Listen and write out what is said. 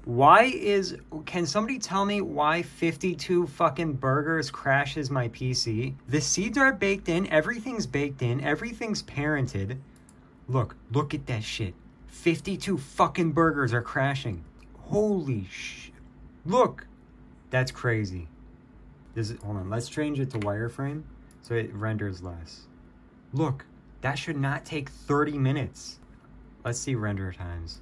Can somebody tell me why 52 fucking burgers crashes my PC? The seeds are baked in, everything's parented. Look at that shit. 52 fucking burgers are crashing. Holy shit. Look, that's crazy. Hold on, let's change it to wireframe so it renders less. Look, that should not take 30 minutes. Let's see render times.